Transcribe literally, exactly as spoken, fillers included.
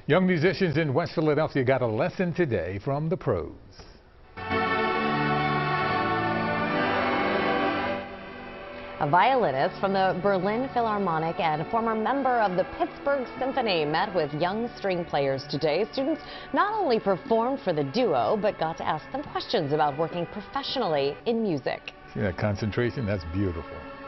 Young musicians in West Philadelphia got a lesson today from the pros. A violinist from the Berlin Philharmonic and former member of the Pittsburgh Symphony met with young string players today. Students not only performed for the duo, but got to ask them questions about working professionally in music. See that concentration? That's beautiful.